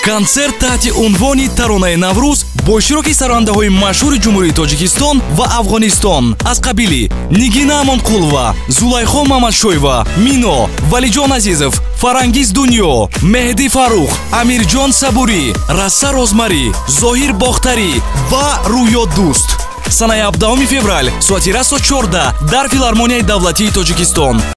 концерт таҳти унвони таронаи Наврӯз бо иштироки сарояндаҳои машҳури Ҷумҳурии Тоҷикистон ва Афғонистон аз қабили Нигина Амонқулова, Зулайхо Мамадшоева, Мино, Валиҷон Азизов, Фарангиз Дунё, Меҳдӣ Фаррух, Амирҷон Сабурӣ, Расса Розмарӣ, Зоҳир Бохтарӣ ва Рӯёд Дӯст. Санаи 17 феврал соати 14 дар Филармонияи Давлатии Тоҷикистон.